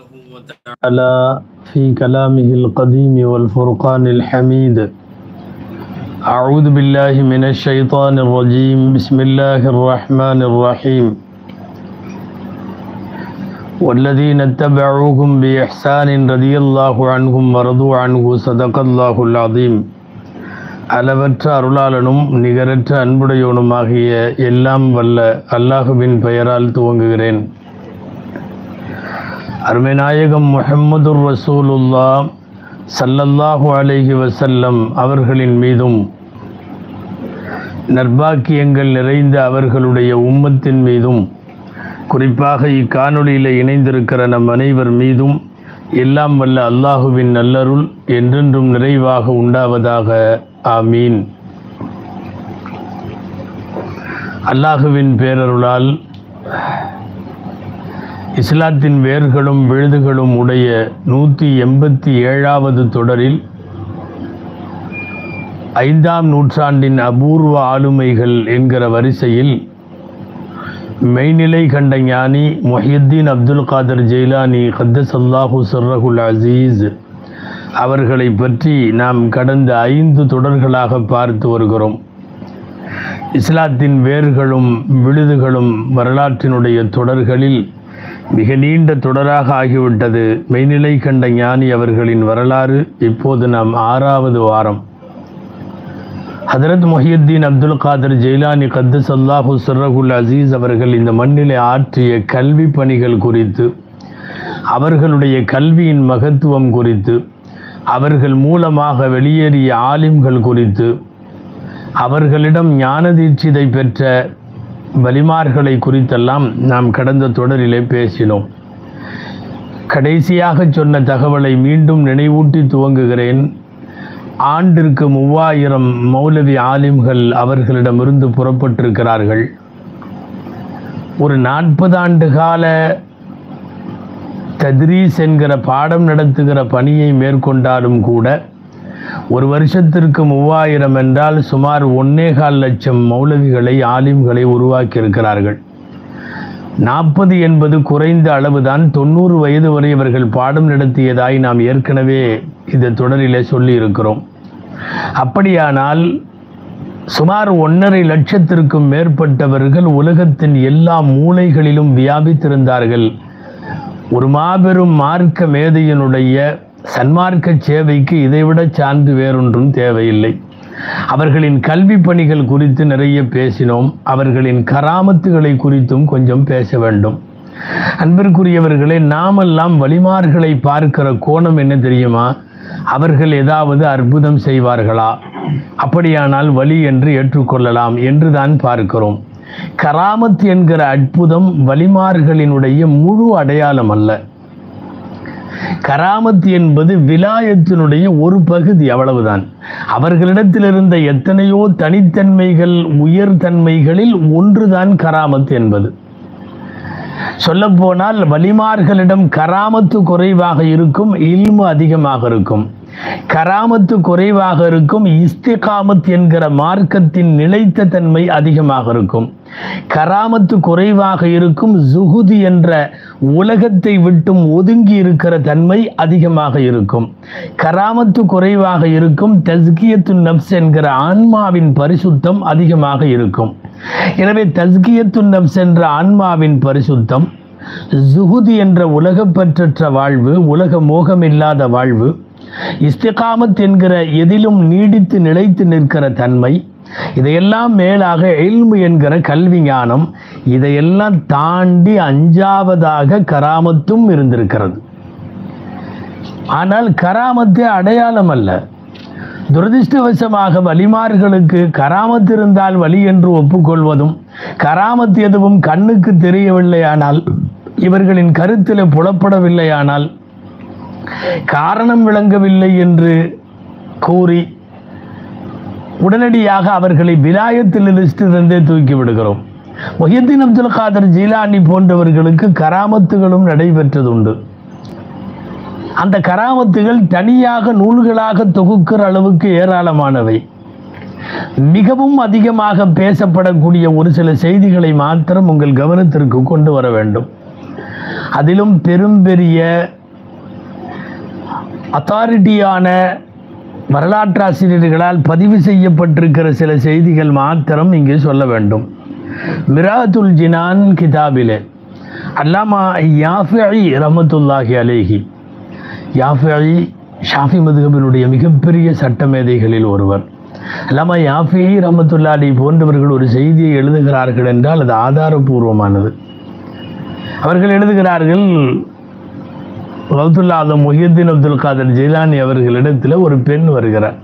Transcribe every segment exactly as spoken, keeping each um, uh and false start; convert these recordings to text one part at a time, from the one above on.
وتعالى في كلامه القديم والفرقان الحميد. أعوذ بالله من الشيطان الرجيم. بسم الله الرحمن الرحيم. والذين اتبعوهم بإحسان رضي الله عنهم ورضوا عنه صدق الله العظيم. அளவற்ற அருளாளனும் நிகரற்ற அன்புடையோனுமாகிய எல்லாம் வல்ல அல்லாஹுவின் பெயரால் துவங்குகிறேன். அருமைநாயகம் முஹம்மதுர் ரசூலுல்லாஹ் ஸல்லல்லாஹு அலைஹி வஸல்லம் அவர்களின் மீதும் நற்பாக்கியங்கள் நிறைந்த அவர்களுடைய உம்மத்தின் மீதும் குறிப்பாக இக்காணொளியில் இணைந்திருக்கிற நம் அனைவர் மீதும் எல்லாம் வல்ல அல்லாஹுவின் நல்லருள் என்றென்றும் நிறைவாக உண்டாவதாக. ஆமீன். அல்லாஹுவின் பேரருளால் இஸ்லாத்தின் வேர்களும் விழுதுகளும் உடைய நூற்றி எண்பத்தி ஏழாவது தொடரில் ஐந்தாம் நூற்றாண்டின் அபூர்வ ஆளுமைகள் என்கிற வரிசையில் மெய்நிலை கண்ட ஞானி முஹியுத்தீன் அப்துல் காதர் ஜெயிலானி கத்தஸல்லாஹு சிர்ரஹுல் அசீஸ் அவர்களை பற்றி நாம் கடந்த ஐந்து தொடர்களாக பார்த்து வருகிறோம். இஸ்லாத்தின் வேர்களும் விழுதுகளும் வரலாற்றினுடைய தொடர்களில் மிக நீண்ட தொடராக ஆகிவிட்டது மெய்நிலை கண்ட ஞானி அவர்களின் வரலாறு. இப்போது நாம் ஆறாவது வாரம். ஹதரத் முஹியுத்தீன் அப்துல் காதர் ஜெயிலானி கத்தஸல்லாஹு சிர்ரஹுல் அசீஸ் அவர்கள் இந்த மண்ணிலே ஆற்றிய கல்வி பணிகள் குறித்து, அவர்களுடைய கல்வியின் மகத்துவம் குறித்து, அவர்கள் மூலமாக வெளியேறிய ஆலிம்கள் குறித்து, அவர்களிடம் ஞான தீட்சிதை பெற்ற வலிமார்களை குறித்தெல்லாம் நாம் கடந்த தொடரிலே பேசினோம். கடைசியாக சொன்ன தகவலை மீண்டும் நினைவூட்டி துவங்குகிறேன். ஆண்டிற்கு மூவாயிரம் மௌலவி ஆலிம்கள் அவர்களிடமிருந்து புறப்பட்டிருக்கிறார்கள். ஒரு நாற்பது ஆண்டு கால தத்ரீஸ் என்கிற பாடம் நடத்துகிற பணியை மேற்கொண்டாலும் கூட ஒரு வருஷத்திற்கு மூவாயிரம் என்றால் சுமார் ஒன்னேகால் லட்சம் மௌலவிகளை ஆலிம்களை உருவாக்கியிருக்கிறார்கள். நாற்பது என்பது குறைந்த அளவுதான். தொண்ணூறு வயது வரை இவர்கள் பாடம் நடத்தியதாய் நாம் ஏற்கனவே இந்த தொடரிலே சொல்லி இருக்கிறோம். அப்படியானால் சுமார் ஒன்றரை லட்சத்திற்கும் மேற்பட்டவர்கள் உலகத்தின் எல்லா மூலைகளிலும் வியாபித்திருந்தார்கள். ஒரு மாபெரும் மார்க்க மேதையினுடைய சன்மார்க்க சேவைக்கு இதைவிட சான்று வேறொன்றும் தேவையில்லை. அவர்களின் கல்வி பணிகள் குறித்து நிறைய பேசினோம். அவர்களின் கராமத்துகளை குறித்தும் கொஞ்சம் பேச வேண்டும். அன்பிற்குரியவர்களே, நாமெல்லாம் வலிமார்களை பார்க்கிற கோணம் என்ன தெரியுமா? அவர்கள் ஏதாவது அற்புதம் செய்வார்களா? அப்படியானால் வலி என்று ஏற்றுக்கொள்ளலாம் என்று தான் பார்க்கிறோம். கராமத் என்கிற அற்புதம் வலிமார்களினுடைய முழு அடையாளம் அல்ல. கராமத் என்பது விலாயத்தினுடைய ஒரு பகுதி, அவ்வளவுதான். அவர்களிடத்தில் இருந்த எத்தனையோ தனித்தன்மைகள், உயர்தன்மைகளில் ஒன்றுதான் கராமத் என்பது. சொல்லப்போனால் வலிமார்களிடம் கராமத்து குறைவாக இருக்கும், இல்மு அதிகமாக இருக்கும். கராமத்து குறைவாக இருக்கும், இஸ்திகாமத் என்கிற மார்க்கத்தின் நிலைத்த தன்மை அதிகமாக இருக்கும். கராமத்து குறைவாக இருக்கும், ஜுஹுது என்ற உலகத்தை விட்டும் ஒதுங்கி இருக்கிற தன்மை அதிகமாக இருக்கும். கராமத்து குறைவாக இருக்கும், தஸ்கியத்து நப்ஸ் என்கிற ஆன்மாவின் பரிசுத்தம் அதிகமாக இருக்கும். எனவே தஸ்கியத்து நப்ஸ் என்ற ஆன்மாவின் பரிசுத்தம், ஜுஹுது என்ற உலகப்பற்றற்ற வாழ்வு, உலக மோகமில்லாத வாழ்வு, இஸ்திகாமத் என்கிற எதிலும் நீடித்து நிலைத்து நிற்கிற தன்மை, இதையெல்லாம் மேலாக இல்மு என்கிற கல்வி ஞானம், இதையெல்லாம் தாண்டி அஞ்சாவதாக கராமத்தும் இருந்திருக்கிறது. ஆனால் கராமத்தே அடையாளம் அல்ல. துரதிருஷ்டவசமாக வலிமார்களுக்கு கராமத் இருந்தால் வலி என்று ஒப்புக்கொள்வதும், கராமத் எதுவும் கண்ணுக்கு தெரியவில்லையானால், இவர்களின் கருத்தில் புலப்படவில்லையானால், காரணம் விளங்கவில்லை என்று கூறி உடனடியாக அவர்களை விலாயத்தில் லிஸ்டிலிருந்தே தூக்கி விடுகிறோம். முஹியுத்தீன் அப்துல் காதர் ஜீலானி போன்றவர்களுக்கு கராமத்துகளும் நடைபெற்றதுண்டு. அந்த கராமத்துகள் தனியாக நூல்களாக தொகுக்கிற அளவுக்கு ஏராளமானவை. மிகவும் அதிகமாக பேசப்படக்கூடிய ஒரு சில செய்திகளை மாத்திரம் உங்கள் கவனத்திற்கு கொண்டு வர வேண்டும். அதிலும் பெரும் பெரிய அத்தாரிட்டியான வரலாற்றாசிரியர்களால் பதிவு செய்யப்பட்டிருக்கிற சில செய்திகள் மாத்திரம் இங்கே சொல்ல வேண்டும். மிராத்துல் ஜினான் கிதாபிலே அல்லாமா யாஃபிஇ ரஹ்மத்துல்லாஹி அலைஹி, யாஃபிஇ ஷாஃபி மதுஹபினுடைய மிகப்பெரிய சட்ட மேதைகளில் ஒருவர். அல்லாமா யாஃபிஇ ரஹ்மத்துல்லாஹி அலைஹி போன்றவர்கள் ஒரு செய்தியை எழுதுகிறார்கள் என்றால் அது ஆதாரபூர்வமானது. அவர்கள் எழுதுகிறார்கள், கௌசுல் ஆலம் முஹியுத்தீன் அப்துல் காதர் ஜீலானி அவர்களிடத்தில் ஒரு பெண் வருகிறார்.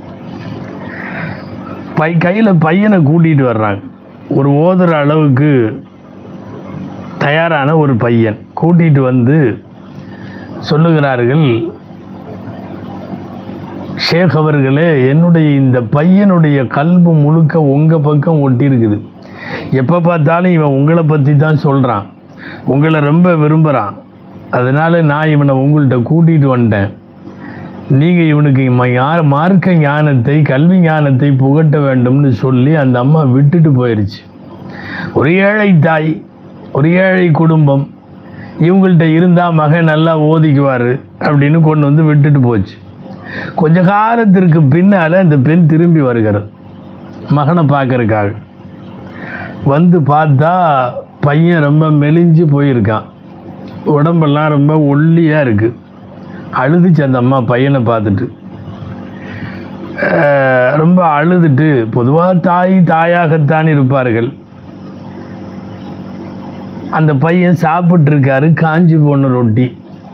பை கையில் பையனை கூட்டிகிட்டு வர்றாங்க. ஒரு ஓதுற அளவுக்கு தயாரான ஒரு பையன் கூட்டிகிட்டு வந்து சொல்லுகிறார்கள், ஷேக் அவர்களே, என்னுடைய இந்த பையனுடைய கல்பு முழுக்க உங்கள் பக்கம் ஒட்டி இருக்குது. எப்போ பார்த்தாலும் இவன் உங்களை பற்றி தான் சொல்கிறான், உங்களை ரொம்ப விரும்புகிறான். அதனால் நான் இவனை உங்கள்கிட்ட கூட்டிகிட்டு வந்துட்டேன். நீங்கள் இவனுக்கு யார் மார்க்க ஞானத்தை கல்வி ஞானத்தை புகட்ட வேண்டும்னு சொல்லி அந்த அம்மா விட்டுட்டு போயிடுச்சு. ஒரு ஏழை தாய், ஒரு ஏழை குடும்பம், இவங்கள்ட்ட இருந்தால் மகன் நல்லா ஓதிக்குவார் அப்படின்னு கொண்டு வந்து விட்டுட்டு போச்சு. கொஞ்ச காலத்திற்கு பின்னால் அந்த பெண் திரும்பி வருகிறது மகனை பார்க்கறதுக்காக. வந்து பார்த்தா பையன் ரொம்ப மெலிஞ்சு போயிருக்கான், உடம்பெல்லாம் ரொம்ப ஒல்லியாக இருக்குது. அழுதுச்சு அந்த அம்மா பையனை பார்த்துட்டு, ரொம்ப அழுதுட்டு. பொதுவாக தாய் தாயாகத்தான் இருப்பார்கள். அந்த பையன் சாப்பிட்ருக்காரு காஞ்சி போன ரொட்டி,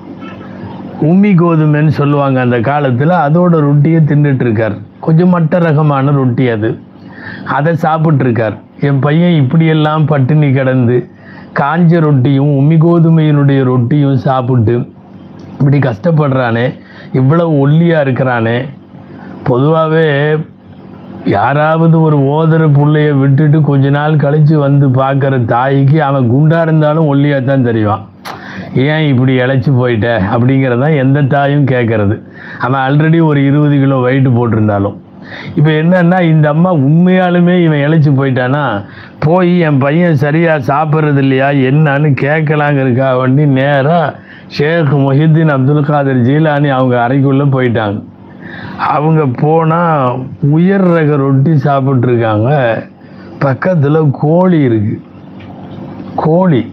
உம்மி கோதுமைன்னு சொல்லுவாங்க அந்த காலத்தில், அதோட ரொட்டியை தின்னுட்டுருக்கார். கொஞ்சம் மட்ட ரகமான ரொட்டி அது, அதை சாப்பிட்ருக்கார். என் பையன் இப்படியெல்லாம் பட்டினி கிடந்து காஞ்ச ரொட்டியும் உம்மி கோதுமையினுடைய ரொட்டியும் சாப்பிட்டு இப்படி கஷ்டப்படுறானே, இவ்வளவு ஒல்லியாக இருக்கிறானே. பொதுவாகவே யாராவது ஒரு ஓதர பிள்ளைய விட்டுட்டு கொஞ்ச நாள் கழித்து வந்து பார்க்குற தாய்க்கு அவன் குண்டாக இருந்தாலும் ஒல்லியாக தான் தெரிவான். ஏன் இப்படி இழைச்சி போயிட்ட அப்படிங்கிறதான் எந்த தாயும் கேட்கறது, அவன் ஆல்ரெடி ஒரு இருபது கிலோ வெயிட்டு போட்டிருந்தாலும். இப்போ என்னன்னா, இந்த அம்மா உண்மையாலுமே இவன் இழைச்சி போயிட்டானா, போய் என் பையன் சரியாக சாப்பிட்றது இல்லையா என்னன்னு கேட்கலாங்கிறக்கா வண்டி நேராக ஷேக் முஹியுத்தீன் அப்துல் காதர் ஜீலானி அவங்க அறைக்குள்ளே போயிட்டாங்க. அவங்க போனால் உயர் ரக ரொட்டி சாப்பிட்ருக்காங்க, பக்கத்தில் கோழி இருக்குது. கோழி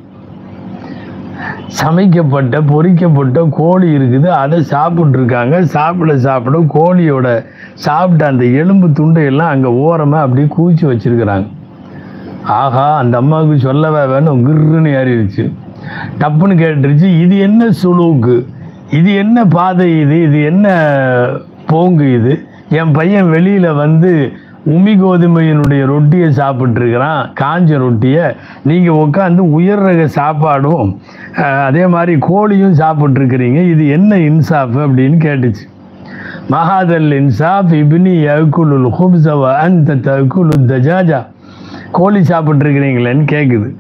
சமைக்கப்பட்ட பொரிக்கப்பட்ட கோழி இருக்குது, அதை சாப்பிட்ருக்காங்க. சாப்பிட சாப்பிட கோழியோட சாப்பிட்ட அந்த எலும்பு துண்டையெல்லாம் அங்கே ஓரமாக அப்படியே கூச்சி வச்சுருக்கிறாங்க. ஆஹா, அந்த அம்மாவுக்கு சொல்லவே வேணும், கிருன்னு ஏறிடுச்சு. டப்புன்னு கேட்டுருச்சு, இது என்ன சுலூக்கு, இது என்ன பாதை, இது இது என்ன போங்கு, இது என் பையன் வெளியில் வந்து உமி கோதுமையினுடைய ரொட்டியை சாப்பிட்ருக்கிறான், காஞ்ச ரொட்டியை, நீங்கள் உட்காந்து உயர் ரக சாப்பாடும் அதே மாதிரி கோழியும் சாப்பிட்ருக்கிறீங்க, இது என்ன இன்சாஃப் அப்படின்னு கேட்டுச்சு. மஹாதல் இன்சாஃப் இப்னி யகுலுல் ஹுப்ஸ வ அன்த தகுலுத் தஜாஜா, கோழி சாப்பிட்ருக்கிறீங்களேன்னு கேட்குது.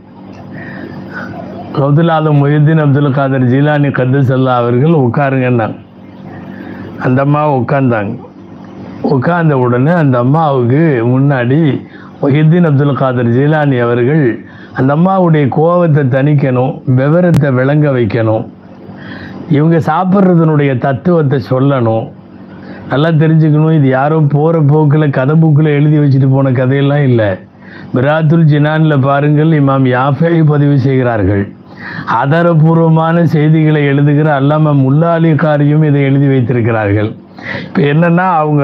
கௌசுல் ஆலம் முஹியுத்தீன் அப்துல் காதர் ஜீலானி கத்தஸல்லா அவர்கள் உட்காருங்கன்னா அந்த அம்மா உட்கார்ந்தாங்க. உட்கார்ந்த உடனே அந்த அம்மாவுக்கு முன்னாடி முஹியுத்தீன் அப்துல் காதர் ஜீலானி அவர்கள் அந்த அம்மாவுடைய கோபத்தை தணிக்கணும், விவரத்தை விளங்க வைக்கணும், இவங்க சாப்பிட்றதுனுடைய தத்துவத்தை சொல்லணும், நல்லா தெரிஞ்சுக்கணும். இது யாரோ போகிற போக்கில் கதை புக்கில் எழுதி வச்சுட்டு போன கதையெல்லாம் இல்லை. மிராத்துல் ஜினானில் பாருங்கள், இமாம் யாஃபிஇ பதிவு செய்கிறார்கள். ஆதாரபூர்வமான செய்திகளை எழுதுகிற அல்லாமா முல்லா அலி காரியும் இதை எழுதி வைத்திருக்கிறார்கள். இப்போ என்னென்னா, அவங்க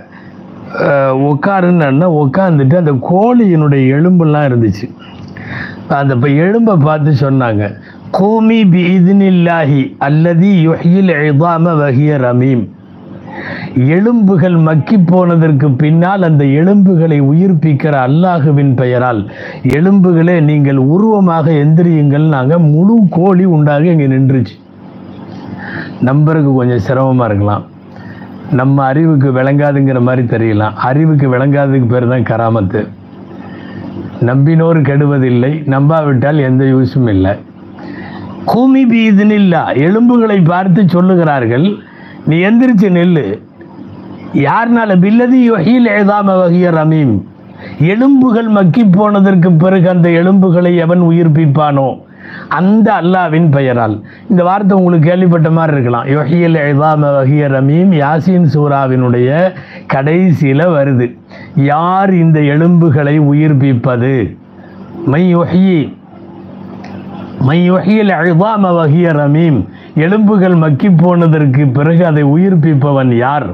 உட்காருன்னா உட்காந்துட்டு அந்த கோழியினுடைய எலும்பெல்லாம் இருந்துச்சு. அந்த இப்போ எலும்பை பார்த்து சொன்னாங்க, கூமி பி இத்னில்லாஹி அல்லதி யுஹ்யில் இதாம வஹிய ரமீம். எலும்புகள் மக்கி போனதற்கு பின்னால் அந்த எலும்புகளை உயிர்ப்பிக்கிற அல்லாஹுவின் பெயரால் எலும்புகளே நீங்கள் உருவமாக எந்திரியுங்கள். நாங்கள் முழு கோழி உண்டாக இங்கே நின்றுச்சு. நம்பருக்கு கொஞ்சம் சிரமமாக இருக்கலாம், நம்ம அறிவுக்கு விளங்காதுங்கிற மாதிரி தெரியலாம். அறிவுக்கு விளங்காததுக்கு பேர் தான் கராமத்து. நம்பினோர் கெடுவதில்லை, நம்பாவிட்டால் எந்த யூஸும் இல்லை. கூமி பீதுனில்லா, எலும்புகளை பார்த்து சொல்லுகிறார்கள், நீ எந்திரிச்சு நெல்லு. யார்னால? பில்லதி யுஹ்யில் இதாம வஹிய ரமீம். எலும்புகள் மக்கி போனதற்கு பிறகு அந்த எலும்புகளை எவன் உயிர்ப்பிப்பானோ அந்த அல்லாவின் பெயரால். இந்த வார்த்தை உங்களுக்கு கேள்விப்பட்ட மாதிரி இருக்கலாம். யுஹ்யில் இஸாம வஹிய ரமீம் யாசீன் சூராவினுடைய கடைசியில் வருது. யார் இந்த எலும்புகளை உயிர்ப்பிப்பது? மை யுஹ்யி மை யுஹ்யில் இஸாம வஹிய ரமீம், எலும்புகள் மக்கி போனதற்கு பிறகு அதை உயிர்ப்பிப்பவன் யார்?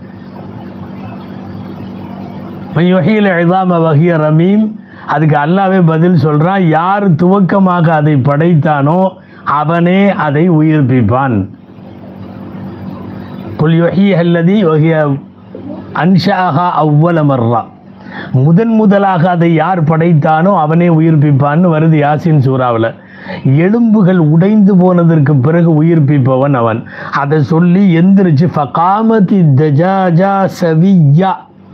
மை யுஹ்யில் இஸாம வஹிய ரமீம். அதுக்கு அல்லாவே பதில் சொல்றான், யார் துவக்கமாக அதை படைத்தானோ அவனே அதை உயிர்ப்பிப்பான். குல் யுஹ்யிஹா அல்லதி வஹிய அன்ஷஅஹா அவ்வல மர்ரா, முதன் முதலாக அதை யார் படைத்தானோ அவனே உயிர்ப்பிப்பான்னு வருது யாசின் சூறாவில். எலும்புகள் உடைந்து போனதற்கு பிறகு உயிர்ப்பிப்பவன் அவன். அதை சொல்லி எந்திரிச்சு ஃபகாமதி தஜாஜா சவியா,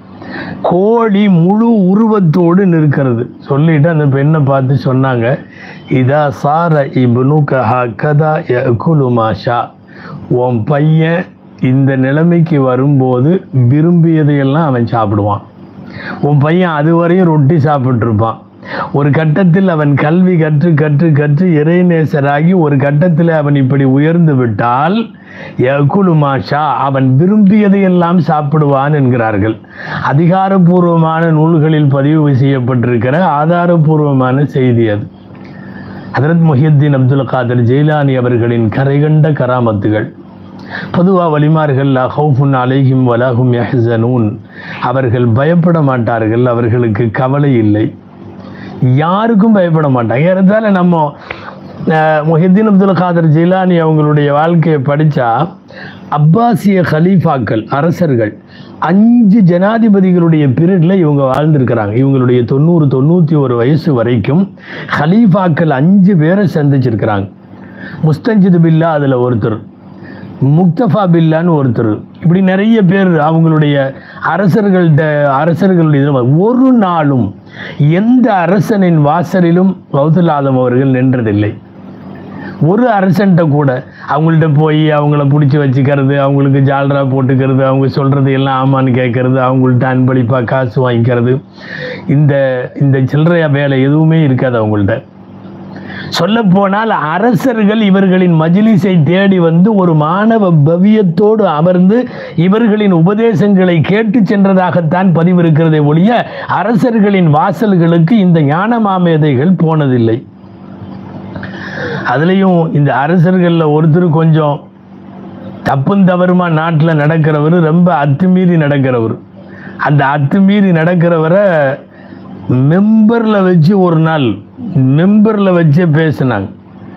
கோழி முழு உருவத்தோடு நிற்கிறது. சொல்லிட்டு அந்த பெண்ணை பார்த்து சொன்னாங்க, இதா சார இப்னுக ஹக்கதா யகுலு மாஷா, உன் பையன் இந்த நிலைமைக்கு வரும்போது விரும்பியதையெல்லாம் அவன் சாப்பிடுவான். உன் பையன் அதுவரையும் ரொட்டி சாப்பிட்ருப்பான். ஒரு கட்டத்தில் அவன் கல்வி கற்று கற்று கற்று இறைநேசராகி ஒரு கட்டத்தில் அவன் இப்படி உயர்ந்து விட்டால் யகுலு மாஷா, அவன் விரும்பியதையெல்லாம் சாப்பிடுவான் என்கிறார்கள். அதிகாரப்பூர்வமான நூல்களில் பதிவு செய்யப்பட்டிருக்கிற ஆதாரபூர்வமான செய்தி அது. ஹதரத் முஹியுத்தீன் அப்துல் காதர் ஜெயிலானி அவர்களின் கரைகண்ட கராமத்துகள். பொதுவாக வலிமார்கள் லா ஹவுஃபுன் அலைஹிம் வலா ஹும் யஹ்ஸனூன், அவர்கள் பயப்பட மாட்டார்கள், அவர்களுக்கு கவலை இல்லை, யாருக்கும் பயப்பட மாட்டாங்க. இருந்தாலும் நம்ம முஹியுத்தீன் அப்துல் காதர் ஜெயிலானி அவங்களுடைய வாழ்க்கையை படித்தா அப்பாசிய கலீஃபாக்கள் அரசர்கள் அஞ்சு ஜனாதிபதிகளுடைய பீரியடில் இவங்க வாழ்ந்துருக்கிறாங்க. இவங்களுடைய தொண்ணூறு தொண்ணூற்றி ஒரு வயசு வரைக்கும் கலீஃபாக்கள் அஞ்சு பேரை சந்திச்சிருக்கிறாங்க. முஸ்தஞ்சிது பில்லா அதில் ஒருத்தர், முக்தஃபா பில்லான்னு ஒருத்தர், இப்படி நிறைய பேர் அவங்களுடைய அரசர்கள்ட அரசர்களுடைய. ஒரு நாளும் எந்த அரசனின் வாசலிலும் கௌசுல் ஆலம் அவர்கள் நின்றதில்லை. ஒரு அரசன்ட்ட கூட அவங்கள்ட்ட போய் அவங்கள பிடிச்சி வச்சுக்கிறது, அவங்களுக்கு ஜால்ரா போட்டுக்கிறது, அவங்க சொல்கிறது எல்லாம் ஆமான்னு கேட்கறது, அவங்கள்ட்ட அன்பளிப்பாக காசு வாங்கிக்கிறது, இந்த இந்த சில்லறைய வேலை எதுவுமே இருக்காது அவங்கள்ட்ட. சொல்லப்போனால் அரசர்கள் இவர்களின் மஜ்லிஸை தேடி வந்து ஒரு மாணவ பவியத்தோடு அமர்ந்து இவர்களின் உபதேசங்களை கேட்டு சென்றதாகத்தான் பதிவு இருக்கிறதே ஒழிய அரசர்களின் வாசல்களுக்கு இந்த ஞான மாமேதைகள் போனதில்லை. அதுலேயும் இந்த அரசர்களில் ஒருத்தர் கொஞ்சம் தப்பும் தவறுமா நாட்டில் நடக்கிறவர், ரொம்ப அத்துமீறி நடக்கிறவர். அந்த அத்துமீறி நடக்கிறவரை மெம்பரில் வச்சு ஒரு நாள் மெம்பரில் வச்சே பேசினாங்க.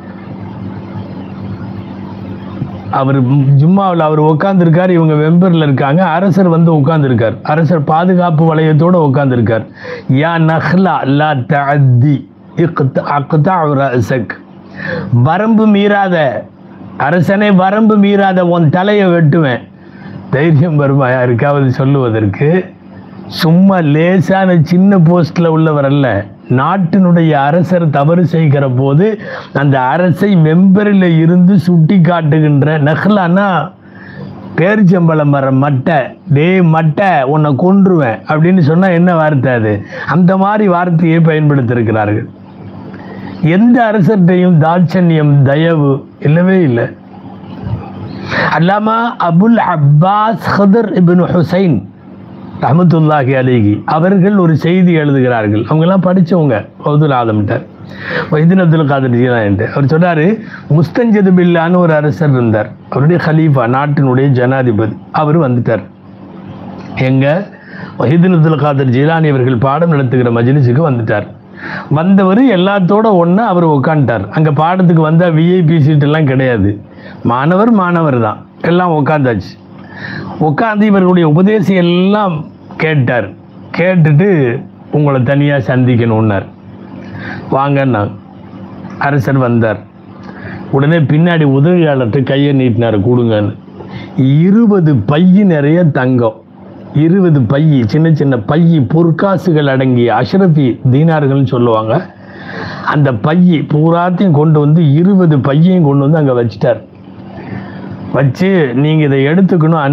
அவர் ஜும்மாவில் அவர் உட்காந்துருக்கார், இவங்க மெம்பரில் இருக்காங்க. அரசர் வந்து உட்காந்துருக்கார். அரசர் பாதுகாப்பு வளையத்தோடு உட்காந்துருக்கார். யா நஹ்லா லா தஅத்தி அக்தா ரஅஸக், வரம்பு மீறாத அரசனை, வரம்பு மீறாத உன் தலையை வெட்டுவேன். தைரியம் வருமா யாருக்காவது சொல்லுவதற்கு? சும்மா லேசான சின்ன போஸ்டில் உள்ளவர் அல்ல. நாட்டினுடைய அரசர் தவறு செய்கிற போது அந்த அரசை மெம்பரில் இருந்து சுட்டி காட்டுகின்ற, நஹ்லானா பேரிச்சம்பளம் வர மட்டை, டே மட்டை உன்னை கொன்றுவேன் அப்படின்னு சொன்னால் என்ன வார்த்தை அது? அந்த மாதிரி வார்த்தையை பயன்படுத்தியிருக்கிறார்கள். எந்த அரசர்கிட்டையும் தாட்சண்யம் தயவு இல்லவே இல்லை. அல்லாமா அபுல் அப்பாஸ் ஹதர் இப்னு ஹுசைன் ரஹ்மத்துல்லாஹி அலைஹி அவர்கள் ஒரு செய்தி எழுதுகிறார்கள். அவங்கெல்லாம் படித்தவங்க கௌசுல் ஆலம்கிட்ட, முஹியுத்தீன் அப்துல் காதர் ஜீலானிட்ட. அவர் சொன்னார், முஸ்தஞ்சிது பில்லான்னு ஒரு அரசர் இருந்தார், அவருடைய ஹலீஃபா, நாட்டினுடைய ஜனாதிபதி. அவர் வந்துட்டார். எங்க முஹியுத்தீன் அப்துல் காதர் ஜீலானி அவர்கள் பாடம் நடத்துகிற மஜ்லிஸுக்கு வந்துட்டார். வந்தவர் எல்லாத்தோட ஒன்று அவர் உட்காந்துட்டார். அங்கே பாடத்துக்கு வந்தால் விஐபி சீட்டெல்லாம் கிடையாது, மாணவர் மாணவர் தான், எல்லாம் உட்காந்தாச்சு. உட்காந்து இவர்களுடைய உபதேசம் எல்லாம் கேட்டார். கேட்டுட்டு உங்களை தனியாக சந்திக்கணுன்னார். வாங்கன்னாங்க. அரசர் வந்தார். உடனே பின்னாடி உதவியாளர்கிட்ட கையை நீட்டினார், கொடுங்கன்னு. இருபது பைய நிறைய தங்கம், இருபது பைய சின்ன சின்ன பைய பொற்காசுகள் அடங்கிய அஷ்ரஃபி தீனார்கள்னு சொல்லுவாங்க. அந்த பைய பூராத்தையும் கொண்டு வந்து இருபது பையையும் கொண்டு வந்து அங்கே வச்சிட்டார். வச்சு நீங்கள் இதை எடுத்துக்கணும்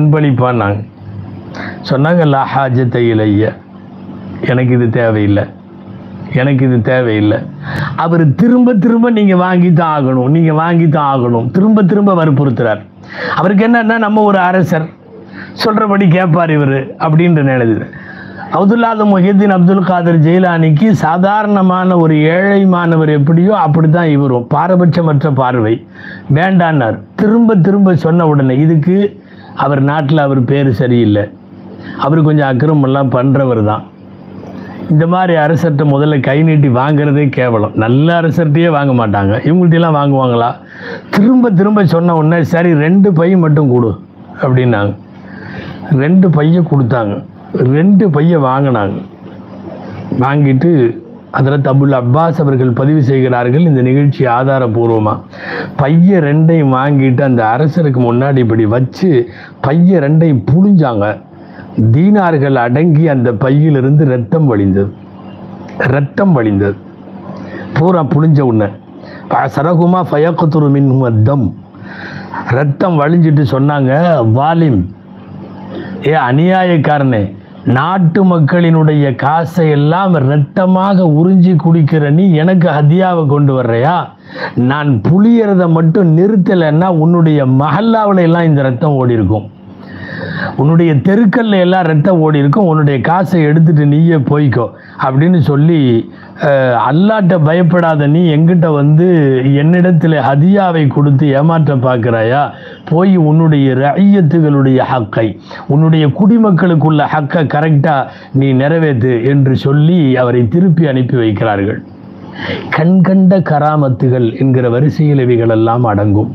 எனக்கு இது தேவையில்லை. அவர் திரும்ப திரும்ப நீங்கள் வாங்கி தான் ஆகணும், நீங்கள் வாங்கி தான் ஆகணும், திரும்ப திரும்ப வற்புறுத்துறார். அவருக்கு என்னன்னா, நம்ம ஒரு அரசர் சொல்கிறபடி கேட்பார் இவர் அப்படின்ற நினைது. அப்துல்லாஹ் முஹியுத்தீன் அப்துல் காதர் ஜெயிலானிக்கு சாதாரணமான ஒரு ஏழை மாணவர் எப்படியோ அப்படி தான் இவரும், பாரபட்சமற்ற பார்வை, வேண்டான்னார். திரும்ப திரும்ப சொன்ன உடனே இதுக்கு அவர் நாட்டில் அவர் பேர் சரியில்லை, அவர் கொஞ்சம் அக்கிரமெல்லாம் பண்ணுறவர் தான். இந்த மாதிரி அரசர்கிட்ட முதல்ல கை நீட்டி வாங்கிறதே கேவலம். நல்ல அரசர்கிட்டையே வாங்க மாட்டாங்க, இவங்கள்ட்டெல்லாம் வாங்குவாங்களா? திரும்ப திரும்ப சொன்ன உடனே சரி ரெண்டு பை மட்டும் கொடு அப்படின்னாங்க. ரெண்டு பைய கொடுத்தாங்க, ரெண்டு பைய வாங்கினாங்க. வாங்கிட்டு ஹஜ்ரத் அபுல் அப்பாஸ் அவர்கள் பதிவு செய்கிறார்கள் இந்த நிகழ்ச்சி ஆதாரபூர்வமாக. பைய ரெண்டையும் வாங்கிட்டு அந்த அரசருக்கு முன்னாடி இப்படி வச்சு பைய ரெண்டையும் புழிஞ்சாங்க. தீனார்கள் அடங்கி அந்த பையிலிருந்து ரத்தம் வழிந்தது, ரத்தம் வழிந்தது பூரா புழிஞ்ச உடனே. சரகுமா ஃபயக்துரு மின்ஹு அத்தம், ரத்தம் வழிஞ்சிட்டு சொன்னாங்க, வாலிம், ஏ அநியாயக்காரனே, நாட்டு மக்களினுடைய காசை எல்லாம் இரத்தமாக உறிஞ்சி குடிக்கிற நீ எனக்கு ஹதியாவை கொண்டு வர்றையா? நான் புளியறத மட்டும் நிறுத்தலைன்னா உன்னுடைய மஹல்லாவில் எல்லாம் இந்த ரத்தம் ஓடி இருக்கும், உன்னுடைய தெருக்கல்ல எல்லாம் ரத்தம் ஓடி இருக்கும், உன்னுடைய காசை எடுத்துட்டு நீயே போய்க்கோ அப்படின்னு சொல்லி, அல்லாட்ட பயப்படாத நீ எங்கிட்ட வந்து என்னிடத்தில் ஹதியாவை கொடுத்து ஏமாற்ற பார்க்கிறாயா? போய் உன்னுடைய ரஐயத்துகளுடைய ஹக்கை, உன்னுடைய குடிமக்களுக்குள்ள ஹக்கை கரெக்டாக நீ நிறைவேற்று என்று சொல்லி அவரை திருப்பி அனுப்பி வைக்கிறார்கள். கண்கண்ட கராமத்துகள் என்கிற வரிசையில் இவைகளெல்லாம் அடங்கும்.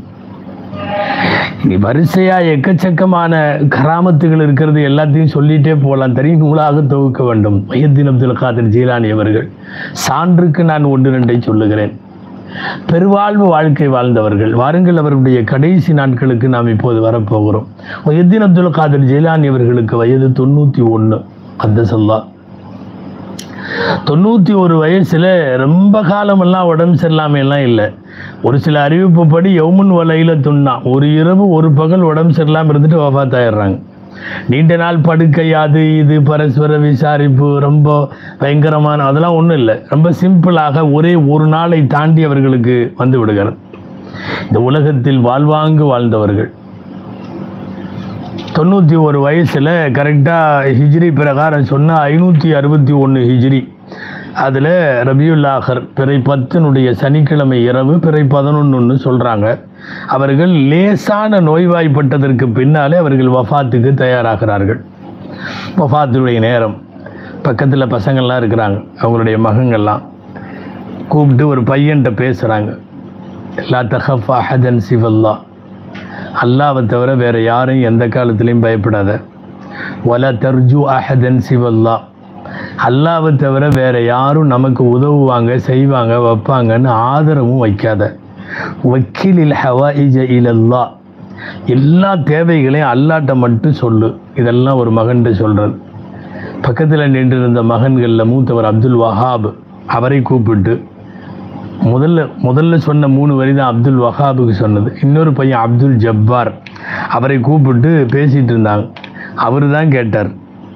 நீ வரிசையா எக்கச்சக்கமான கராமத்துகள் இருக்கிறது, எல்லாத்தையும் சொல்லிட்டே போகலாம், தனி நூலாக தொகுக்க வேண்டும். முஹியுத்தீன் அப்துல் காதர் ஜீலானி அவர்கள் சான்றுக்கு நான் ஒன்று ரெண்டை சொல்லுகிறேன். பெருவாழ்வு வாழ்க்கை வாழ்ந்தவர்கள். வாருங்கள், அவருடைய கடைசி நாட்களுக்கு நாம் இப்போது வரப்போகிறோம். முஹியுத்தீன் அப்துல் காதர் ஜீலானி அவர்களுக்கு வயது தொண்ணூற்றி ஒன்று. கத்தசல்லா தொண்ணூற்றி ஒரு வயசுல ரொம்ப காலமெல்லாம் உடம்பு சரியில்லாமெல்லாம் இல்லை. ஒரு சில அறிவிப்புப்படி யௌமுன் வலையில துண்ணா, ஒரு இரவு ஒரு பகல் உடம்பு சரியில்லாமல் இருந்துட்டு வஃபாத் ஆயிடுறாங்க. நீண்ட நாள் படுக்கை, அது இது பரஸ்பர விசாரிப்பு, ரொம்ப பயங்கரமான அதெல்லாம் ஒன்றும் இல்லை. ரொம்ப சிம்பிளாக ஒரே ஒரு நாளை தாண்டி அவர்களுக்கு வந்து விடுகிறது. இந்த உலகத்தில் வாழ்வாங்கு வாழ்ந்தவர்கள். தொண்ணூற்றி ஒரு வயசில் கரெக்டாக ஹிஜ்ரி பிரகாரம் சொன்னால் ஐநூற்றி அறுபத்தி ஒன்று ஹிஜ்ரி, அதில் ரபியுல் ஆஹர் பிறை பத்தினுடைய சனிக்கிழமை இரவு பிறை பதினொன்றுன்னு சொல்கிறாங்க. அவர்கள் லேசான நோய்வாய்ப்பட்டதற்கு பின்னாலே அவர்கள் வஃபாத்துக்கு தயாராகிறார்கள். வஃபாத்துடைய நேரம், பக்கத்தில் பசங்கள்லாம் இருக்கிறாங்க, அவங்களுடைய மகங்கள்லாம் கூப்பிட்டு ஒரு பையன்கிட்ட பேசுகிறாங்க. லா தஹஃப் அஹதன் சிவல்லா, அல்லாவை தவிர வேறு யாரும் எந்த காலத்திலையும் பயப்படாத. வல தர்ஜு அஹதன் சிவல்லா, அல்லாவை தவிர வேறு யாரும் நமக்கு உதவுவாங்க, செய்வாங்க, வைப்பாங்கன்னு ஆதரவும் வைக்காத. வக்கீலில் ஹவாயிஜ இலல்லா, எல்லா தேவைகளையும் அல்லாட்ட மட்டும் சொல்லு. இதெல்லாம் ஒரு மகன்கிட்ட சொல்கிறது. பக்கத்தில் நின்றிருந்த மகன்களில் மூத்தவர் அப்துல் வஹாப், அவரை கூப்பிட்டு முதல்ல முதல்ல சொன்ன மூணு வரி தான் அப்துல் வஹாபுக்கு சொன்னது. இன்னொரு பையன் அப்துல் ஜப்பார், அவரை கூப்பிட்டு பேசிகிட்டு இருந்தாங்க. அவர் தான் கேட்டார்,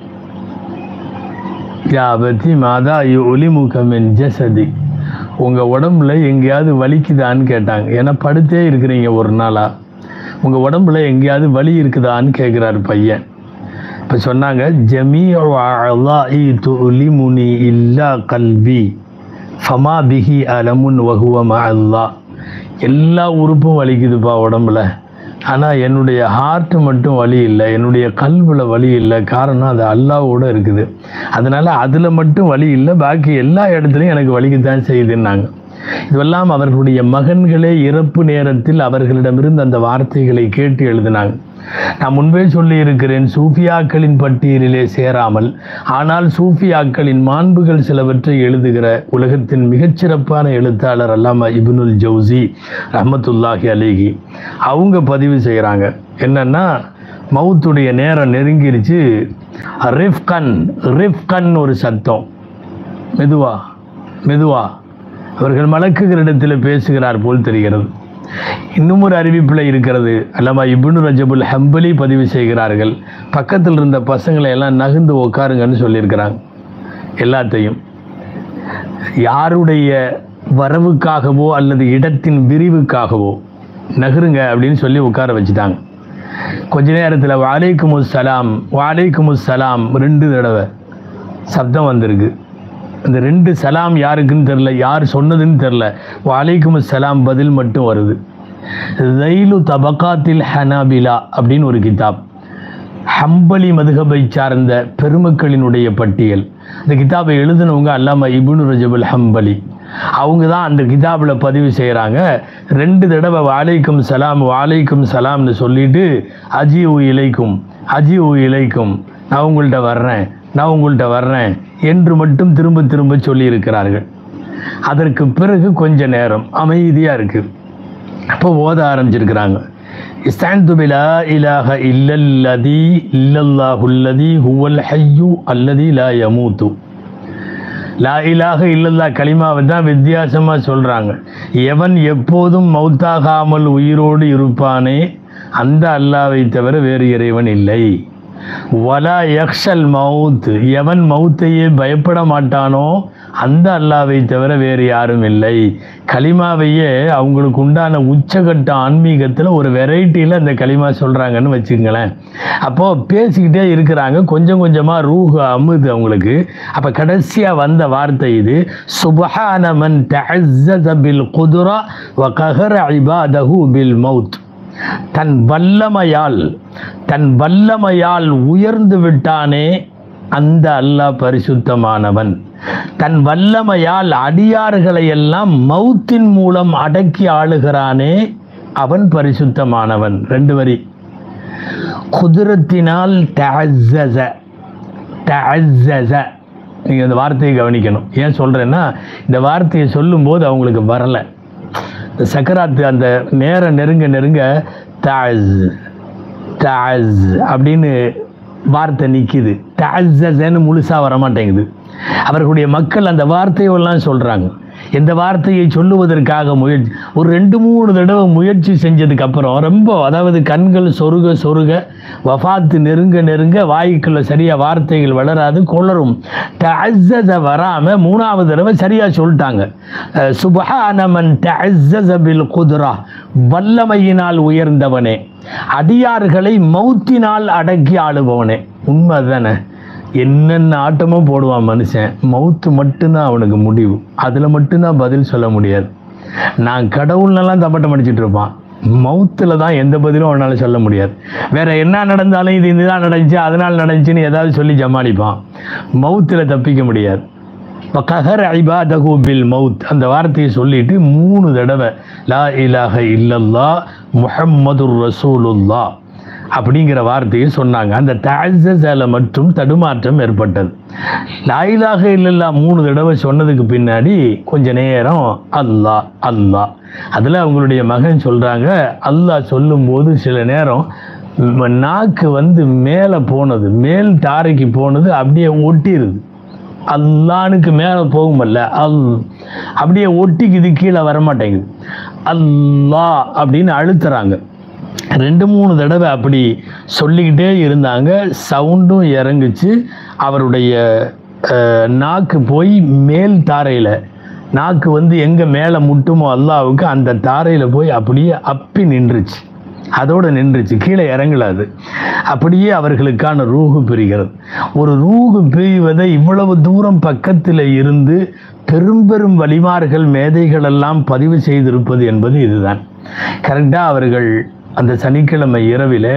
யா பத்தி மாதா ஒலிமுகமின் ஜசதி, உங்கள் உடம்புல எங்கேயாவது வலிக்குதான்னு கேட்டாங்க. ஏன்னா படுத்தே இருக்கிறீங்க ஒரு நாளாக, உங்கள் உடம்புல எங்கேயாவது வலி இருக்குதான்னு கேட்குறாரு பையன். இப்போ சொன்னாங்க, ஜமீ அல்லாஹி துலிமுனி இல்லா கல்வி ஃபமா பிஹி அலமுன் வஹுவ அல்லா, எல்லா உறுப்பும் வலிக்குதுப்பா உடம்புல, ஆனால் என்னுடைய ஹார்ட்டு மட்டும் வலி இல்லை, என்னுடைய கல்வியில் வலி இல்லை. காரணம் அது அல்லாவோட இருக்குது, அதனால் அதில் மட்டும் வலி இல்லை, பாக்கி எல்லா இடத்துலையும் எனக்கு வலிக்குத்தான் செய்யுதுன்னாங்க. இதுவெல்லாம் அவர்களுடைய மகன்களே இறப்பு நேரத்தில் அவர்களிடமிருந்து அந்த வார்த்தைகளை கேட்டு எழுதினாங்க. நான் முன்பே சொல்லி இருக்கிறேன், சூஃபியாக்களின் பட்டியலிலே சேராமல் ஆனால் சூஃபியாக்களின் மாண்புகள் சிலவற்றை எழுதுகிற உலகத்தின் மிகச்சிறப்பான எழுத்தாளர் அல்லாமா இப்னுல் ஜவுசி ரஹ்மத்துல்லாஹி அலைஹி, அவங்க பதிவு செய்கிறாங்க. என்னன்னா, மவுத்துடைய நேரம் நெருங்கிருச்சு, ரிஃப்கன் ரிஃப்கன் ஒரு சத்தம், மெதுவா மெதுவா. அவர்கள் மலக்குகளிடத்தில் பேசுகிறார் போல் தெரிகிறது. இன்னும் ஒரு அறிவிப்பில் இருக்கிறது, அல்லாமா இப்னு ரஜபுல் ஹம்பலி பதிவு செய்கிறார்கள். பக்கத்தில் இருந்த பசங்களை எல்லாம் நகர்ந்து உட்காருங்கன்னு சொல்லியிருக்கிறாங்க. எல்லாத்தையும் யாருடைய வரவுக்காகவோ அல்லது இடத்தின் விரிவுக்காகவோ நகருங்க அப்படின்னு சொல்லி உட்கார வச்சுட்டாங்க. கொஞ்ச நேரத்தில் வாலைக்குமுஸ் சலாம் வாலைக்குமுஸ் சலாம் ரெண்டு தடவை சப்தம் வந்திருக்கு. இந்த ரெண்டு சலாம் யாருக்குன்னு தெரில, யார் சொன்னதுன்னு தெரில. வாலைக்குமுஸ் சலாம் பதில் மட்டும் வருது. தைலு தபகாத்தில் ஹனாபிலா அப்படின்னு ஒரு கிதாப், ஹம்பலி மதுஹபை சார்ந்த பெருமக்களினுடைய பட்டியல். இந்த கிதாபை எழுதினவங்க அல்லாமா இப்னு ரஜபுல் ஹம்பலி. அவங்க தான் அந்த கிதாபில் பதிவு செய்கிறாங்க. ரெண்டு தடவை வாலைக்கும் சலாம் வாலைக்கும் சலாம்னு சொல்லிட்டு அஜி உ இலைக்கும் அஜி உ இலைக்கும் நான் உங்கள்கிட்ட வர்றேன் நான் உங்கள்கிட்ட வர்றேன் என்று மட்டும் திரும்ப திரும்ப சொல்லியிருக்கிறார்கள். அதற்கு பிறகு கொஞ்ச நேரம் அமைதியாக இருக்குது. அப்போ ஓத ஆரம்பிச்சிருக்கிறாங்க. இஸ்தஅன்து பிலா இலாஹ இல்லல்லதி இல்லல்லாஹுல்லதி ஹுவல் ஹய்யு அல்லதி லா யமூத்து. லா இலாஹ இல்லல்லா கலிமாவை தான் வித்தியாசமாக சொல்கிறாங்க. எவன் எப்போதும் மௌத்தாகாமல் உயிரோடு இருப்பானே அந்த அல்லாவை தவிர வேறு இறைவன் இல்லை. வலா யக்ஷல் மவுத், எவன் மௌத்தையே பயப்பட மாட்டானோ அந்த அல்லாவை தவிர வேறு யாரும் இல்லை. கலிமாவையே அவங்களுக்கு உண்டான உச்சகட்ட ஆன்மீகத்தில் ஒரு வெரைட்டியில் அந்த கலிமா சொல்கிறாங்கன்னு வச்சுங்களேன். அப்போது பேசிக்கிட்டே இருக்கிறாங்க, கொஞ்சம் கொஞ்சமாக ரூஹு அமுது அவங்களுக்கு. அப்போ கடைசியாக வந்த வார்த்தை இது, சுப்ஹான மன் தஅஸ்ஸஸ பில் குதுரா வ கஹர இபாதஹு பில் மவுத். தன் வல்லமையால் தன் வல்லமையால் உயர்ந்து விட்டானே அந்த அல்லாஹ் பரிசுத்தமானவன். தன் வல்லமையால் அடியார்களை எல்லாம் மௌத்தின் மூலம் அடக்கி ஆளுகிறானே அவன் பரிசுத்தமானவன். ரெண்டு வரி. குதிரத்தினால் தஅஸ்ஸஸ தஅஸ்ஸஸ. நீங்கள் இந்த வார்த்தையை கவனிக்கணும். ஏன் சொல்கிறேன்னா, இந்த வார்த்தையை சொல்லும்போது அவங்களுக்கு வரலை. சக்கராத்து அந்த நேரம் நெருங்க நெருங்க தஅஸ் தஅஸ் அப்படின்னு வார்த்தை நிற்கிது. தஅஸ்ஸஸன்னு முழுசாக வரமாட்டேங்குது. அவர்களுடைய மக்கள் அந்த வார்த்தையெல்லாம் சொல்கிறாங்க. இந்த வார்த்தையை சொல்லுவதற்காக முயற்சி ஒரு ரெண்டு மூணு தடவை முயற்சி செஞ்சதுக்கப்புறம் ரொம்ப, அதாவது கண்கள் சொருக சொருக வஃபாத்து நெருங்க நெருங்க வாய்க்குள்ள சரியாக வார்த்தைகள் வளராது, கொளரும். தஅஸ்ஸஸ வராமல் மூணாவது தடவை சரியாக சொல்லிட்டாங்க. சுப்ஹான மன் தஅஸ்ஸஸ பில் குத்ரா, வல்லமையினால் உயர்ந்தவனே, அடியார்களை மௌத்தினால் அடக்கி ஆளுபவனே. உண்மை தானே? என்னென்ன ஆட்டமும் போடுவான் மனுஷன், மவுத்து மட்டும்தான் அவனுக்கு முடிவு. அதில் மட்டும்தான் பதில் சொல்ல முடியாது. நான் கடவுள்னெல்லாம் தப்பட்டம் அடிச்சுட்டு இருப்பான், மவுத்தில் தான் எந்த பதிலும் அவனால் சொல்ல முடியாது. வேற என்ன நடந்தாலும் இது இதுதான் நடந்துச்சு அதனால் நடந்துச்சுன்னு ஏதாவது சொல்லி ஜமாளிப்பான். மவுத்தில் தப்பிக்க முடியாது. இப்போ கஹர் இபாதஹு பில் மவுத் அந்த வார்த்தையை சொல்லிட்டு மூணு தடவை லா இலாஹ இல்லல்லா முஹம்மதுர் ரசூலுல்லா அப்படிங்கிற வார்த்தையை சொன்னாங்க. அந்த தஅஸ்ஸஸல மட்டும் தடுமாற்றம் ஏற்பட்டது. லா இலாஹ இல்லல்லா மூணு தடவை சொன்னதுக்கு பின்னாடி கொஞ்ச நேரம் அல்லாஹ் அல்லாஹ். அதில் அவங்களுடைய மகன் சொல்கிறாங்க, அல்லாஹ் சொல்லும்போது சில நேரம் நாக்கு வந்து மேலே போனது, மேல் தாரைக்கு போனது அப்படியே ஒட்டிடுது. அல்லானுக்கு மேலே போகுமல்ல, அல் அப்படியே ஒட்டிக்குது, கீழே வரமாட்டேங்குது. அல்லாஹ் அப்படின்னு அழுத்துறாங்க. ரெண்டு மூணு தடவை அப்படி சொல்லிக்கிட்டே இருந்தாங்க. சவுண்டும் இறங்குச்சு. அவருடைய நாக்கு போய் மேல் தாரையில், நாக்கு வந்து எங்கே மேலே முட்டுமோ அல்லாவுக்கு அந்த தாரையில் போய் அப்படியே அப்பி நின்றுச்சு. அதோடு நின்றுச்சு, கீழே இறங்கலாது. அப்படியே அவர்களுக்கான ரூஹு பிரிகிறது. ஒரு ரூஹு பிரிவதை இவ்வளவு தூரம் பக்கத்தில் இருந்து பெரும் பெரும் வலிமார்கள் மேதைகள் எல்லாம் பதிவு செய்திருப்பது என்பது இதுதான். கரெக்டாக அவர்கள் அந்த சனிக்கிழமை இரவில்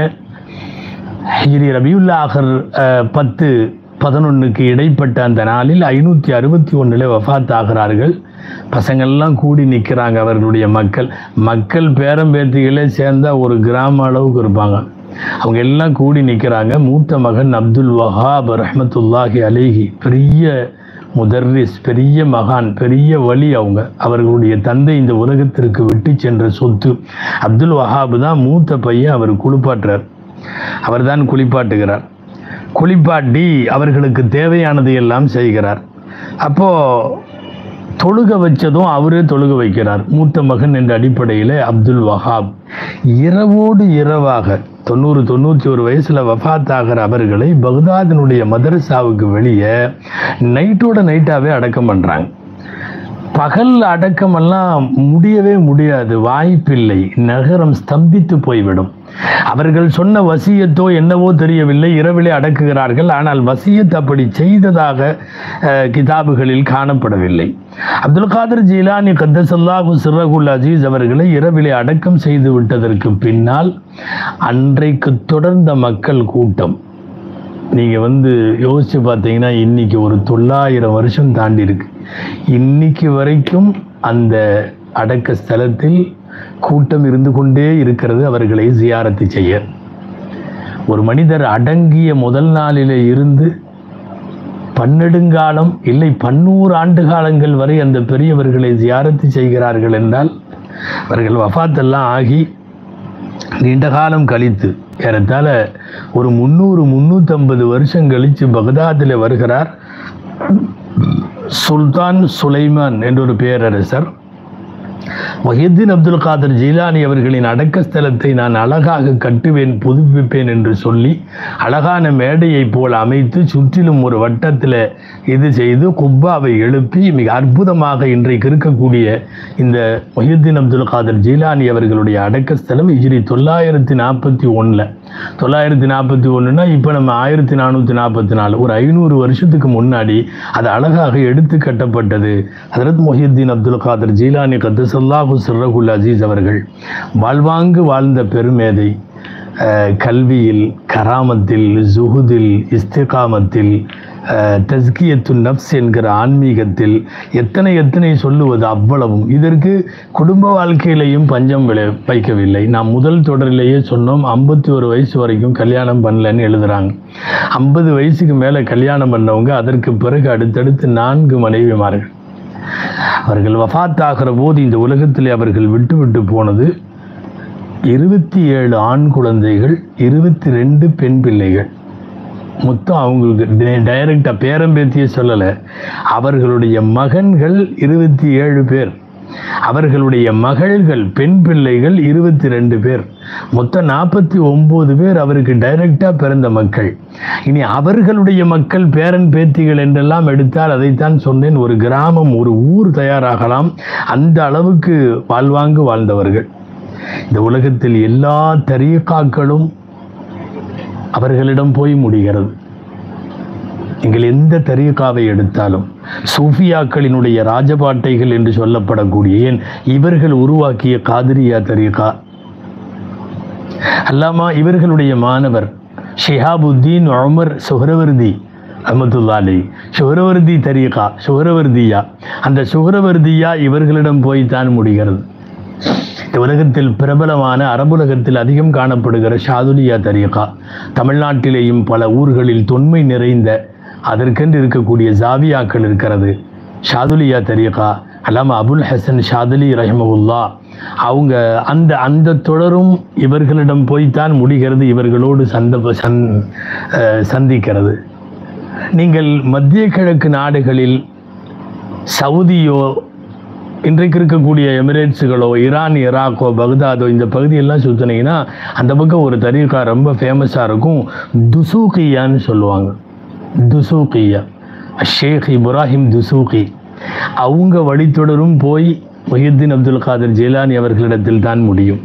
ஹிஜ்ரி ரபியுல் ஆஹிர் பத்து பதினொன்றுக்கு இடைப்பட்ட அந்த நாளில் ஐநூற்றி அறுபத்தி ஒன்றில் வஃபாத் ஆகிறார்கள். பசங்கள்லாம் கூடி நிற்கிறாங்க. அவர்களுடைய மக்கள் மக்கள் பேரம்பேத்திகளே சேர்ந்தால் ஒரு கிராம அளவுக்கு இருப்பாங்க. அவங்க எல்லாம் கூடி நிற்கிறாங்க. மூத்த மகன் அப்துல் வஹாப் ரஹ்மத்துல்லாஹி அலைஹி, பெரிய முதர்ரிஸ், பெரிய மகான், பெரிய வலி. அவங்க அவர்களுடைய தந்தை இந்த உலகத்திற்கு விட்டு சென்ற சொத்து. அப்துல் வஹாப் தான் மூத்த பையன். அவர் குளிப்பாட்டுறார், அவர் தான் குளிப்பாட்டுகிறார். குளிப்பாட்டி அவர்களுக்கு தேவையானது எல்லாம் செய்கிறார். அப்போது தொழுக வச்சதும் அவரே தொழுக வைக்கிறார். மூத்த மகன் என்ற அடிப்படையில் அப்துல் வஹாப் இரவோடு இரவாக தொண்ணூறு தொண்ணூற்றி ஒரு வயசில் வஃபாத் ஆகிற அவர்களை பக்தாதினுடைய மதரசாவுக்கு வெளியே நைட்டோட நைட்டாகவே அடக்கம் பண்ணுறாங்க. பகல் அடக்கமெல்லாம் முடியவே முடியாது, வாய்ப்பில்லை. நகரம் ஸ்தம்பித்து போய்விடும். அவர்கள் சொன்ன வசியத்தோ என்னவோ தெரியவில்லை, இரவிலே அடக்குகிறார்கள். ஆனால் வசியத் அப்படி செய்ததாக கிதாபுகளில் காணப்படவில்லை. அப்துல் காதர் ஜீலானி கத்தஸல்லாஹு சிர்ரஹுல் அஜீஸ் அவர்களை இரவிலே அடக்கம் செய்து விட்டதற்கு பின்னால் அன்றைக்கு தொடர்ந்த மக்கள் கூட்டம், நீங்க வந்து யோசிச்சு பார்த்தீங்கன்னா இன்னைக்கு ஒரு தொள்ளாயிரம் வருஷம் தாண்டி இருக்கு. இன்னைக்கு வரைக்கும் அந்த அடக்க ஸ்தலத்தில் கூட்டம் இருந்து கொண்டே இருக்கிறது அவர்களை ஜியாரத்து செய்ய. ஒரு மனிதர் அடங்கிய முதல் நாளிலே இருந்து பன்னெடுங்காலம் இல்லை பன்னூறு ஆண்டு காலங்கள் வரை அந்த பெரியவர்களை ஜியாரத்து செய்கிறார்கள் என்றால் அவர்கள் வஃபாத்தெல்லாம் ஆகி நீண்ட காலம் கழித்து ஏறத்தாழ ஒரு முந்நூறு முந்நூற்றம்பது வருஷம் கழித்து பகதாதில் வருகிறார் சுல்தான் சுலைமான் என்ற ஒரு பேரரசர். முஹியுத்தீன் அப்துல் காதர் ஜீலானி அவர்களின் அடக்க ஸ்தலத்தை நான் அழகாக கட்டுவேன், புதுப்பிப்பேன் என்று சொல்லி அழகான மேடையை போல் அமைத்து சுற்றிலும் ஒரு வட்டத்தில் இது செய்து குப்பாவை எழுப்பி மிக அற்புதமாக இன்றைக்கு இருக்கக்கூடிய இந்த முஹியுத்தீன் அப்துல் காதர் ஜீலானி அவர்களுடைய அடக்க ஸ்தலம் ஹிஜ்ரி தொள்ளாயிரத்தி நாற்பத்தி ஒன்றில் தொள்ளாயிரத்தி நாற்பத்தி ஒன்றுனா இப்போ நம்ம ஆயிரத்தி நானூற்றி நாற்பத்தி நாலு ஒரு ஐநூறு வருஷத்துக்கு முன்னாடி அது அழகாக எடுத்து கட்டப்பட்டது. ஹஜ்ரத் முஹியுத்தீன் அப்துல் காதர் ஜீலானி கத்தஸல்லாஹு சிர்ரஹுல் அஜீஸ் அவர்கள் வாழ்வாங்கு வாழ்ந்த பெருமேதை, கல்வியில், கராமத்தில், ஜுஹுதில், இஸ்திகாமத்தில், தஸ்கியத்து நப்ஸ் என்கிற ஆன்மீகத்தில் எத்தனை எத்தனை சொல்லுவது அவ்வளவும். இதற்கு குடும்ப வாழ்க்கையிலையும் பஞ்சம் விளை வைக்கவில்லை. நாம் முதல் தொடரிலேயே சொன்னோம், ஐம்பத்தி ஒரு வயசு வரைக்கும் கல்யாணம் பண்ணலன்னு எழுதுறாங்க. ஐம்பது வயசுக்கு மேலே கல்யாணம் பண்ணவங்க அதற்கு பிறகு அடுத்தடுத்து நான்கு மனைவிமார்கள். அவர்கள் வஃபாத் ஆகிற போது இந்த உலகத்தில் அவர்கள் விட்டு விட்டு போனது இருபத்தி ஏழு ஆண் குழந்தைகள், இருபத்தி ரெண்டு பெண் பிள்ளைகள். மொத்தம் அவங்களுக்கு டைரக்டாக பேரம்பேத்திய சொல்லலை, அவர்களுடைய மகன்கள் இருபத்தி ஏழு பேர், அவர்களுடைய மகள்கள் பெண் பிள்ளைகள் இருபத்தி ரெண்டு பேர், மொத்தம் நாற்பத்தி ஒன்பது பேர் அவருக்கு டைரக்டாக பிறந்த மக்கள். இனி அவர்களுடைய மக்கள் பேரன் பேத்திகள் என்றெல்லாம் எடுத்தால் அதைத்தான் சொன்னேன், ஒரு கிராமம் ஒரு ஊர் தயாராகலாம். அந்த அளவுக்கு வாழ்வாங்கு வாழ்ந்தவர்கள். இந்த உலகத்தில் எல்லா தரீகாக்களும் அவர்களிடம் போய் முடிகிறது. நீங்கள் எந்த தரீகாவை எடுத்தாலும் சூஃபியாக்களினுடைய ராஜபாட்டைகள் என்று சொல்லப்படக்கூடிய ஏன் இவர்கள் உருவாக்கிய காதிரியா தரீகா, அல்லாமா இவர்களுடைய மாணவர் ஷிஹாபுத்தீன் உமர் சுஹ்ரவர்தி ரஹ்மத்துல்லாஹி அலைஹி, சுஹ்ரவர்தி தரீகா, சுஹ்ரவர்தியா, அந்த சுஹ்ரவர்தியா இவர்களிடம் போய் தான் முடிகிறது. இந்த உலகத்தில் பிரபலமான அரபுலகத்தில் அதிகம் காணப்படுகிற ஷாதுலியா தரீகா, தமிழ்நாட்டிலேயும் பல ஊர்களில் தொன்மை நிறைந்த அதற்கென்று இருக்கக்கூடிய ஜாவியாக்கள் இருக்கிறது. ஷாதுலியா தரீகா, அல்லாமா அபுல் ஹசன் ஷாதுலி ரஹிமஹுல்லா, அவங்க அந்த அந்த தொடரும் இவர்களிடம் போய்த்தான் முடிகிறது, இவர்களோடு சந்த சந்திக்கிறது. நீங்கள் மத்திய கிழக்கு நாடுகளில் சவுதியோ இன்றைக்கு இருக்கக்கூடிய எமிரேட்ஸுகளோ ஈரான் ஈராக்கோ பக்தாதோ இந்த பகுதியெல்லாம் சுற்றினீங்கன்னா அந்த பக்கம் ஒரு தரீகா ரொம்ப ஃபேமஸாக இருக்கும், துசூகியான்னு சொல்லுவாங்க. துசூகியா ஷேக் இப்ராஹிம் துசூகி, அவங்க வழித்தொடரும் போய் முஹியுத்தீன் அப்துல் காதர் ஜீலானி அவர்களிடத்தில் தான் முடியும்.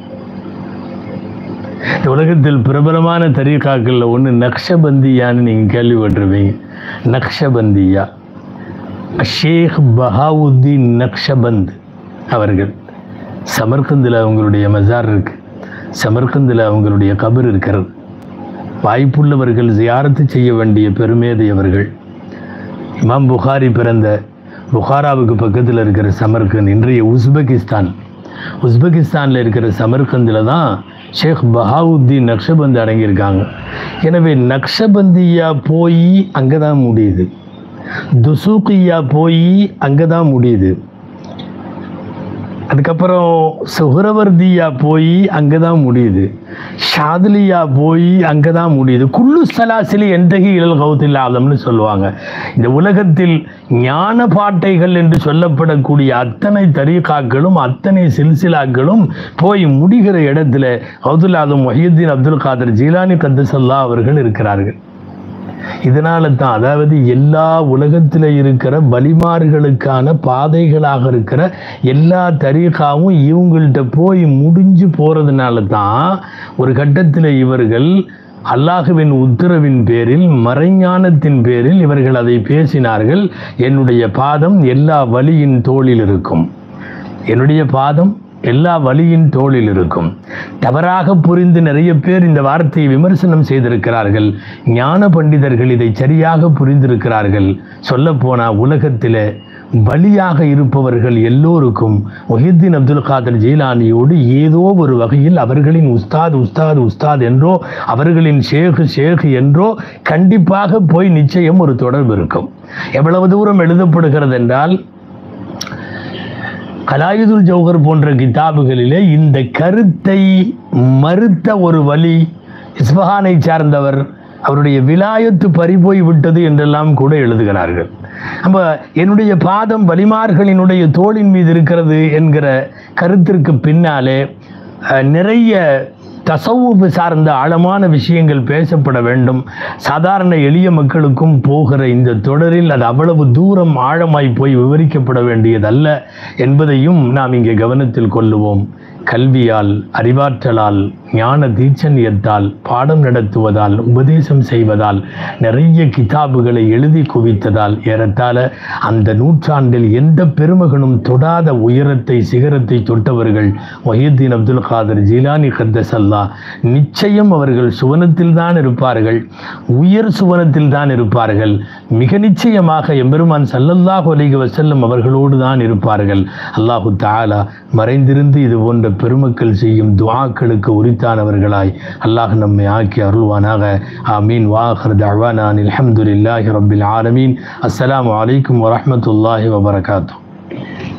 இந்த உலகத்தில் பிரபலமான தரீகாக்களில் ஒன்று நக்ஷபந்தியான்னு நீங்கள் கேள்விப்பட்டிருப்பீங்க. நக்ஷபந்தியா ஷேக் பஹாவுத்தீன் நக்ஷபந்த் அவர்கள், சமர்கந்தில் அவங்களுடைய மஜார் இருக்கு, சமர்கந்தில் அவங்களுடைய கபர் இருக்கிறது. வாய்ப்புள்ளவர்கள் ஜியாரத்து செய்ய வேண்டிய பெருமேதை அவர்கள். இமாம் புகாரி பிறந்த புகாராவுக்கு பக்கத்தில் இருக்கிற சமர்கந்த், இன்றைய உஸ்பெகிஸ்தான், உஸ்பெகிஸ்தானில் இருக்கிற சமர்கந்தில் தான் ஷேக் பஹாவுத்தீன் நக்ஷபந்த் அடங்கியிருக்காங்க. எனவே நக்ஷபந்தியா போய் அங்கே தான் முடியுது, துசூகியா போய் அங்கே தான் முடியுது, அதுக்கப்புறம் சுஹ்ரவர்தியா போய் அங்கே தான் முடியுது, ஷாதுலியா போய் அங்கே தான் முடியுது. குல்லு சலாசிலி எந்தகி இழல் கௌத்தில் ஆதம்னு சொல்லுவாங்க. இந்த உலகத்தில் ஞான பாட்டைகள் என்று சொல்லப்படக்கூடிய அத்தனை தரீகாக்களும் அத்தனை சில்சிலாக்களும் போய் முடிகிற இடத்துல கௌதுல் ஆதம் முஹியுத்தீன் அப்துல் காதர் ஜீலானி கத்தஸல்லாஹு அவர்கள் இருக்கிறார்கள். இதனால தான் அதாவது எல்லா உலகத்தில் இருக்கிற பலிமார்களுக்கான பாதைகளாக இருக்கிற எல்லா தரீகாவும் இவங்கள்ட்ட போய் முடிஞ்சு போறதுனால தான் ஒரு கட்டத்தில் இவர்கள் அல்லாஹுவின் உத்தரவின் பேரில் மறைஞானத்தின் பேரில் இவர்கள் அதை பேசினார்கள். என்னுடைய பாதம் எல்லா வலியின் தோளில் இருக்கும், என்னுடைய பாதம் எல்லா வலியின் தோளில் இருக்கும். தவறாக புரிந்து நிறைய பேர் இந்த வார்த்தையை விமர்சனம் செய்திருக்கிறார்கள். ஞான பண்டிதர்கள் இதை சரியாக புரிந்திருக்கிறார்கள். சொல்ல போனா உலகத்தில் பலியாக இருப்பவர்கள் எல்லோருக்கும் முஹித்தீன் அப்துல் காதர் ஜீலானியோடு ஏதோ ஒரு வகையில் அவர்களின் உஸ்தாத் உஸ்தாத் உஸ்தாத் என்றோ அவர்களின் ஷேக் ஷேக் என்றோ கண்டிப்பாக போய் நிச்சயம் ஒரு தொடர்பு இருக்கும். எவ்வளவு தூரம் எழுதப்படுகிறது என்றால் கலாயுதுல் ஜௌஹர் போன்ற கிதாபுகளிலே இந்த கருத்தை மறுத்த ஒரு வலி இஸ்பஹானை சார்ந்தவர், அவருடைய விலாயத்து பறிபோய் விட்டது என்றெல்லாம் கூட எழுதுகிறார்கள். நம்ம என்னுடைய பாதம் வலிமார்களினுடைய தோளின் மீது இருக்கிறது என்கிற கருத்திற்கு பின்னாலே நிறைய தசவுப்பு சார்ந்த ஆழமான விஷயங்கள் பேசப்பட வேண்டும். சாதாரண எளிய மக்களுக்கும் போகிற இந்த தொடரில் அது அவ்வளவு தூரம் ஆழமாய் போய் விவரிக்கப்பட வேண்டியதல்ல என்பதையும் நாம் இங்கே கவனத்தில் கொள்ளுவோம். கல்வியால், அறிவாற்றலால், ஞான தீட்சண்யத்தால், பாடம் நடத்துவதால், உபதேசம் செய்வதால், நிறைய கிதாபுகளை எழுதி குவித்ததால் ஏறத்தாழ அந்த நூற்றாண்டில் எந்த பெருமகனும் தொடாத உயரத்தை சிகரத்தை தொட்டவர்கள் முஹித்தீன் அப்துல் காதர் ஜீலானி கத்தஸல்லா. நிச்சயம் அவர்கள் சுவனத்தில் தான் இருப்பார்கள், உயர் சுவனத்தில் தான் இருப்பார்கள். மிக நிச்சயமாக எம்பெருமான் ஸல்லல்லாஹு அலைஹி வஸல்லம் அவர்களோடு தான் இருப்பார்கள். அல்லாஹு தஆலா மறைந்திருந்து இது போன்ற பெருமக்கள் செய்யும் துஆக்களுக்கு உரித்தானவர்களாய் அல்லாஹ் நம்மை ஆக்கி அருள்வானாக. ஆமீன். வாஹிர் தஅவானா அல்ஹம்துலில்லாஹி ரப்பில் ஆலமீன். அஸ்ஸலாமு அலைக்கும் வரஹ்மத்துல்லாஹி வபரகாத்துஹு.